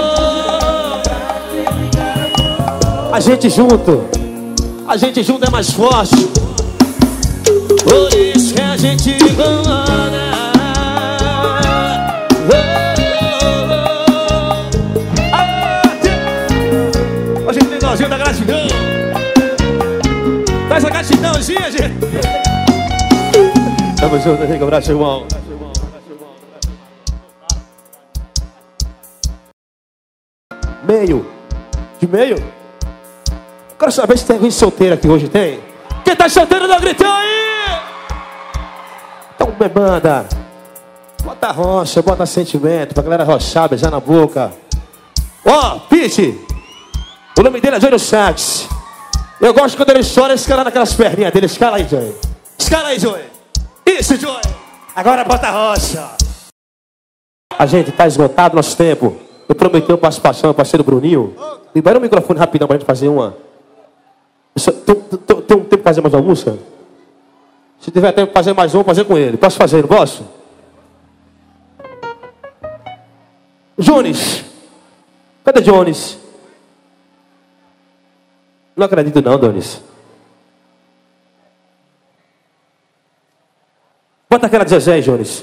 Speaker 3: A gente junto. A gente junto é mais forte. Por isso que a gente incomoda. A gente tem nozinho da gratidão. Faz a gratidãozinha, gente. Tamo junto, Henrique. Abraço, irmão. Meio. De meio? Quero saber se tem alguém solteiro aqui hoje, tem? Quem tá solteiro, dá um gritão aí! Então, me banda. Bota rocha, bota sentimento, pra galera rochar, beijar na boca. Ó, oh, Pete! O nome dele é Júnior Sax. Eu gosto quando ele chora, escala naquelas perninhas dele. Escala aí, Joey. Escala aí, Joey. Isso, Joey. Agora bota rocha. A gente tá esgotado nosso tempo. Eu prometi uma participação, meu parceiro Bruninho. Libera o microfone rapidão pra gente fazer uma. Tem, tem, tem um tempo pra fazer mais uma música? Se tiver tempo pra fazer mais uma, vou fazer com ele. Posso fazer, não posso? Jones. Cadê Jones? Não acredito não, Donis. Bota aquela de Zezé, Jones.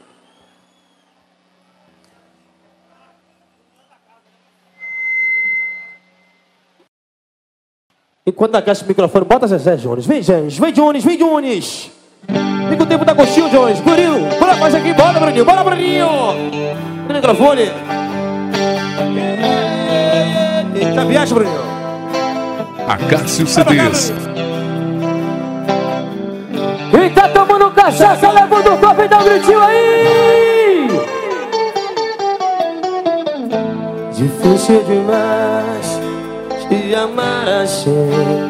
Speaker 3: Enquanto aquece o microfone, bota Zezé, Jones. Vem, Jones. Vem, Jones. Vem, Jones. Vem com o tempo da coxinha, Jones. Bruninho. Bora fazer aqui. Bora, Bruninho. Bora, Bruninho. No microfone. Já viaja, Bruninho.
Speaker 2: Acácio C Ds.
Speaker 5: E tá tomando cachaça, levando o copo e dá um gritinho aí.
Speaker 3: Difícil demais te amar assim,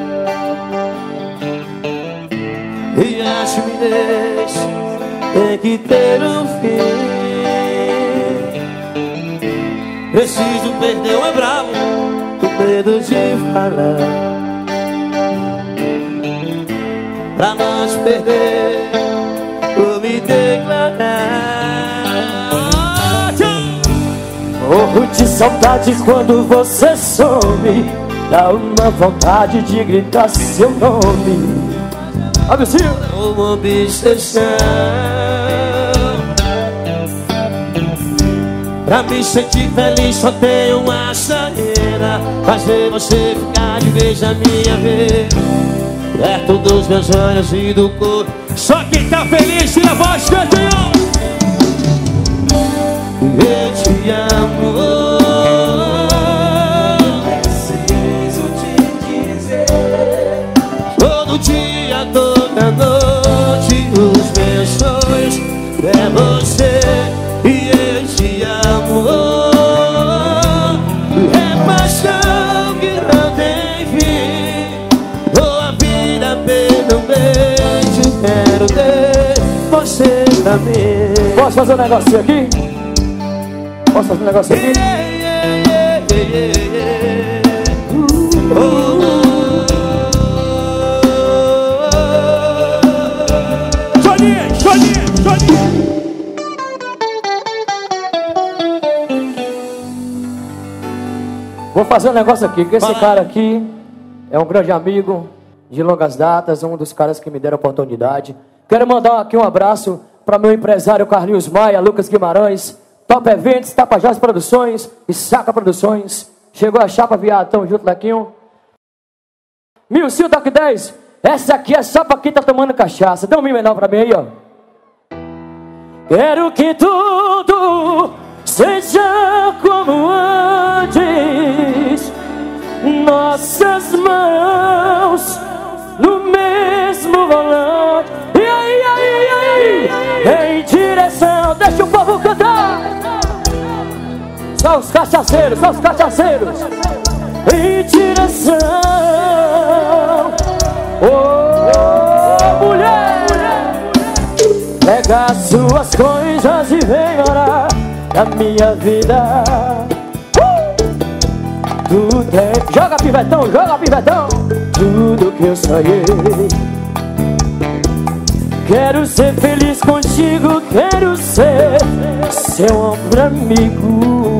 Speaker 3: e a timidez tem que ter um fim. Preciso perder um é bravo, com medo de falar, pra não te perder, vou me declarar.
Speaker 5: Morro de saudade quando você some, dá uma vontade de gritar seu nome. Abicil!
Speaker 3: Uma obsessão, pra me sentir feliz só tem uma saída: fazer você ficar de vez na minha vez, perto dos meus olhos e do corpo. Só quem tá feliz tira a voz, cantinho. Eu te amo, preciso te dizer, todo dia, toda noite, os meus sonhos é você. E eu te amo, é paixão que não tem fim, dou a vida pelo beijo, quero ter você pra mim.
Speaker 5: Posso fazer um negocinho aqui? Posso fazer um negocinho aqui?
Speaker 3: Yeah, yeah, yeah, yeah, yeah. Uh, oh, oh. Joninho, Joninho, Joninho.
Speaker 5: Vou fazer um negócio aqui, que esse
Speaker 3: Fala.
Speaker 5: cara aqui é um grande amigo de longas datas, um dos caras que me deram oportunidade. Quero mandar aqui um abraço para meu empresário Carlinhos Maia, Lucas Guimarães, Top Eventos, Tapajós Produções e Saca Produções. Chegou a chapa, viado, tamo junto, Lequinho. Milcio Toque dez, essa aqui é só pra quem tá tomando cachaça. Dá um mi menor pra mim aí, ó. Quero que tudo seja como antes, nossas mãos no mesmo volante. E aí, aí, aí, em direção, deixa o povo cantar. Só os cachaceiros, só os cachaceiros. Em direção, oh, mulher, pega as suas coisas e vem orar na minha vida. Uh! Tu tem, joga pivetão, joga pivetão. Tudo que eu sonhei, quero ser feliz contigo, quero ser seu ombro amigo.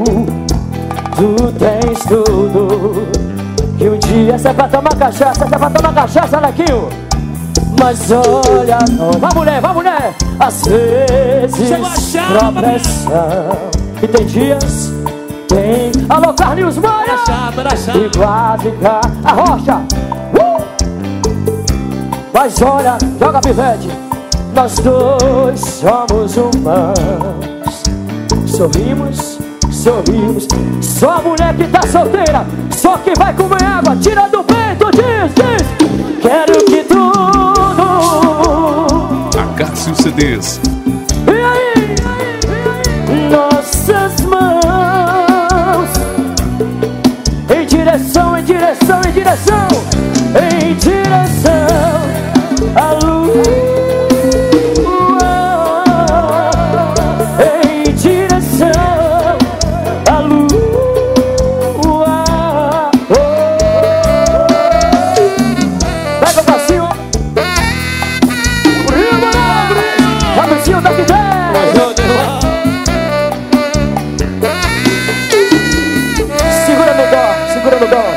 Speaker 5: Tu tens tudo, que um dia cê é pra tomar cachaça, cê é pra tomar cachaça, Lequinho. Mas olha, não, vai mulher, vai mulher. Às vezes pressão, e tem dias, tem. Alô, Carlinhos Maia, e quase cá, a rocha. Uh! Mas olha, joga pivete, nós dois somos humanos. Sorrimos, sorrimos. Só a mulher que tá solteira, só que vai comer água, tira do peito, diz, diz. Quero que tudo.
Speaker 2: Acácio C Ds.
Speaker 5: E aí, nossas mãos em direção, em direção, em direção, em direção à lua, em direção à lua. Oh. Pega o passinho, o Rio Maravilha, Fabricinho daqui dez. Segura no dó, segura no dó.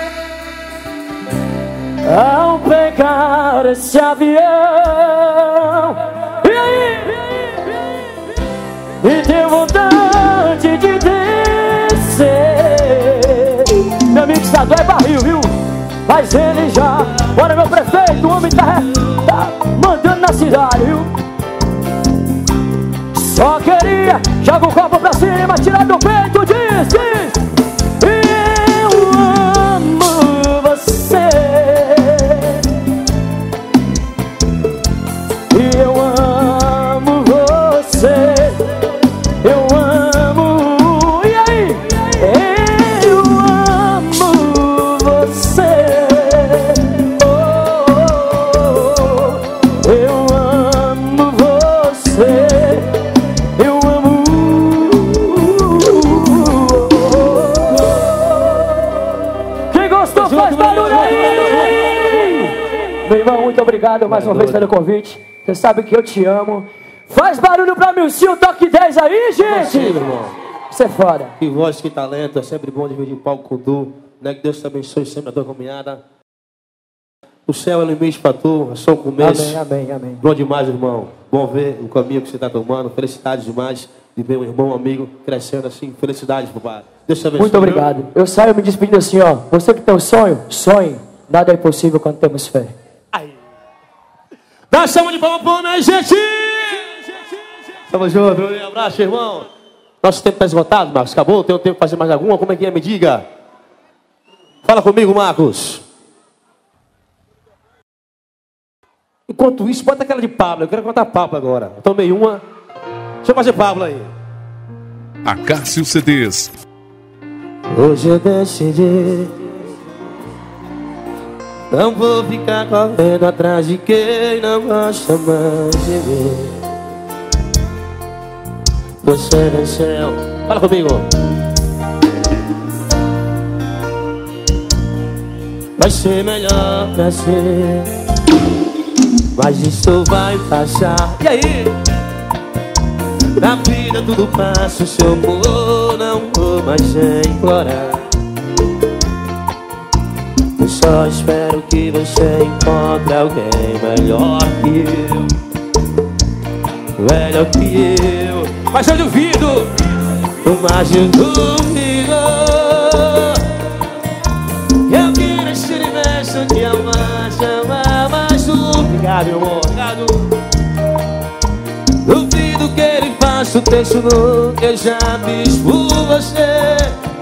Speaker 5: Ao pegar esse avião, e aí? Me deu vontade de descer. Meu amigo Estadão é barril, viu? Mas ele já, bora meu prefeito, o homem tá, tá mandando na cidade, viu? Só queria, joga o copo pra cima, tira do peito, diz, diz. Eu muito obrigado mais uma vez pelo convite. Você sabe que eu te amo. Faz barulho pra Milcinho, toque dez aí, gente!
Speaker 3: Sim, irmão.
Speaker 5: Você é foda.
Speaker 3: Que voz, que talento. É sempre bom dividir palco com tu. Né? Que Deus te abençoe sempre a tua caminhada. O céu é limite pra tu, é só o começo.
Speaker 5: Amém, amém, amém.
Speaker 3: Bom demais, irmão. Bom ver o caminho que você está tomando. Felicidades demais de ver um irmão, um amigo crescendo assim. Felicidades, papai. Deus te abençoe.
Speaker 5: Muito obrigado. Eu saio me despedindo assim, ó. Você que tem um sonho, sonhe. Nada é impossível quando temos fé.
Speaker 3: Aí. Dá chama de palma pra minha gente! Tamo junto. Um abraço, irmão. Nosso tempo está esgotado, Marcos. Acabou? Tem um tempo para fazer mais alguma? Como é que é? Me diga. Fala comigo, Marcos. Enquanto isso, bota aquela de Pablo. Eu quero contar Pablo agora. Eu tomei uma. Deixa eu fazer Pablo aí.
Speaker 2: Acácio C Ds.
Speaker 3: Hoje eu decidi. Não vou ficar correndo atrás de quem não gosta mais de mim. Você venceu. Fala comigo. Vai ser melhor pra ser, mas isso vai passar. E aí? Na vida tudo passa, o seu amor não vou mais implorar. Eu só espero que você encontre alguém melhor que eu, melhor que eu. Mas eu duvido, mas eu duvido que alguém nesse universo te amar, te amar mais um. Obrigado, meu amor, obrigado. Duvido que ele faça o texto no que eu já fiz por você.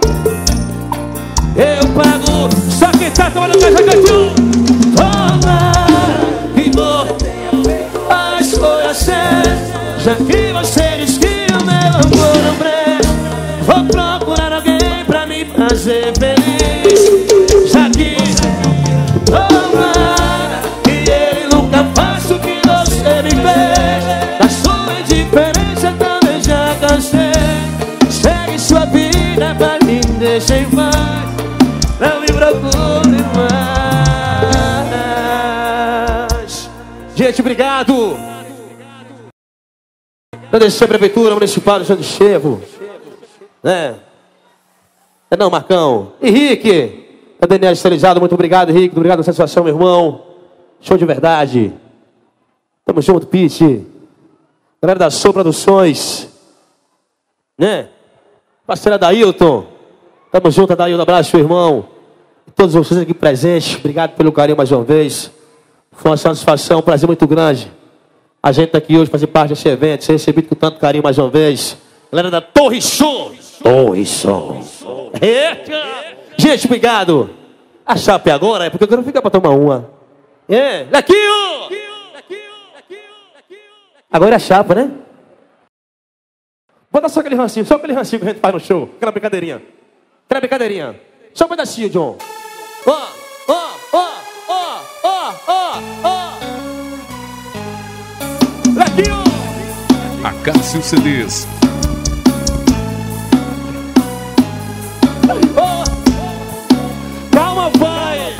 Speaker 3: Eu pago, só quem tá tomando caixa cantinho. Toma, que vou, a escolha certa. Já que você diz que o meu amor não presta, vou procurar alguém pra me fazer feliz. Já que, toma, que ele nunca faça o que você me fez. Da sua indiferença também já cansei. Segue sua vida, vai me deixar em paz. Não me procure mais. Gente, obrigado. Agradecer a Prefeitura Municipal de São Chevo. É. É não, Marcão. Henrique. A Daniela Esterilizado, muito obrigado, Henrique. Obrigado pela satisfação, meu irmão. Show de verdade. Tamo junto, Pete. Galera da Soul Produções. Né? Parceira da Ailton. Tamo junto, Adailton. Abraço, meu irmão. E todos vocês aqui presentes. Obrigado pelo carinho mais uma vez. Foi uma satisfação, um prazer muito grande. A gente tá aqui hoje para fazer parte desse evento. Ser recebido com tanto carinho mais uma vez. Galera da Torre Som. Torre Som. Eita! Gente, obrigado. A chapa é agora, é porque eu quero ficar para tomar uma. É, daqui, ó. Agora é a chapa, né? Bota só aquele rancinho, só aquele rancinho que a gente faz no show. Aquela brincadeirinha. Aquela brincadeirinha. Só um pedacinho, John. Ó, ó, ó, ó, ó, ó, ó. Daqui, ó.
Speaker 2: Acácio C Ds.
Speaker 3: Oh. Calma, pai.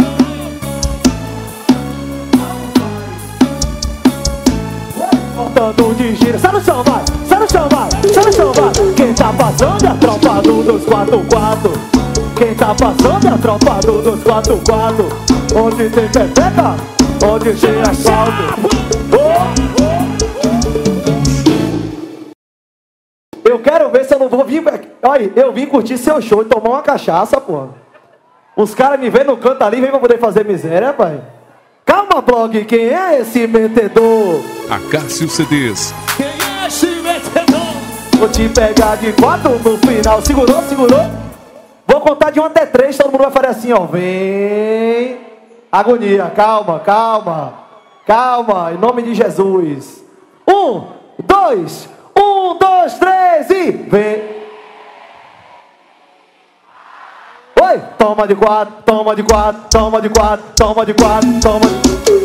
Speaker 5: Voltando de gira, sai no chão, vai, sai no chão, vai, sai no chão, vai. Quem tá passando é a tropa do dois quatro quatro. Quem tá passando é a tropa do dois quatro quatro. Onde tem pepeca, onde tem asfalto. Oh. Eu quero ver se eu não vou vir. Olha, eu vim curtir seu show e tomar uma cachaça, porra. Os caras me veem no canto ali, vem pra poder fazer miséria, pai. Calma, blog, quem é esse metedor?
Speaker 2: Acácio C Ds.
Speaker 3: Quem é esse metedor?
Speaker 5: Vou te pegar de quatro no final. Segurou, segurou? Vou contar de um até três, todo mundo vai fazer assim, ó. Vem. Agonia, calma, calma. Calma, em nome de Jesus. Um, dois, um, dois, três e vem. Oi! Toma de quatro, toma de quatro, toma de quatro, toma de quatro, toma de...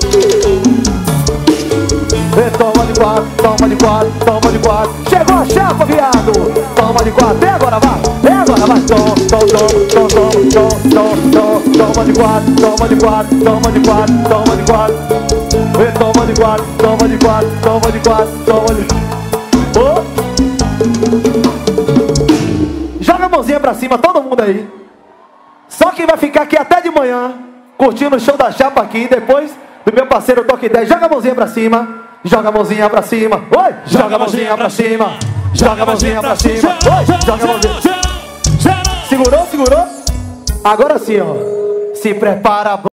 Speaker 5: Vem, toma de quatro, toma de quatro, toma de quatro. Chegou a chapa, viado! Toma de quatro, vem agora, vai! Vem agora, vai! Toma, toma, toma, toma, toma, toma, toma, toma de quatro, toma de quatro, toma de quatro, toma de quatro.
Speaker 3: Vê, toma de quatro, toma de quatro, toma de quatro, toma de... Oh. Joga a mãozinha pra cima, todo mundo aí. Só quem vai ficar aqui até de manhã, curtindo o show da chapa aqui, depois do meu parceiro Toque dez. Joga a mãozinha pra cima, joga a mãozinha pra cima. Oi, joga a mãozinha pra cima, joga a mãozinha pra cima. Oi, joga a mãozinha. Segurou, segurou? Agora sim, ó. Se prepara.